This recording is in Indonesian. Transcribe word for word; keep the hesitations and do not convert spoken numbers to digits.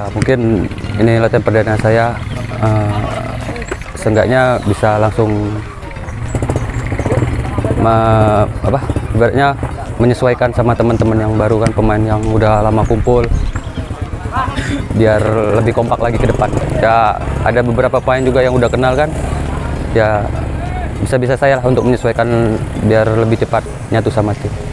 mungkin ini latihan perdana saya, uh, seenggaknya bisa langsung me, apa, ibaratnya menyesuaikan sama teman-teman yang baru kan, pemain yang udah lama kumpul, biar lebih kompak lagi ke depan. Ya ada beberapa pemain juga yang udah kenal kan, ya bisa-bisa saya lah untuk menyesuaikan biar lebih cepat nyatu sama tim.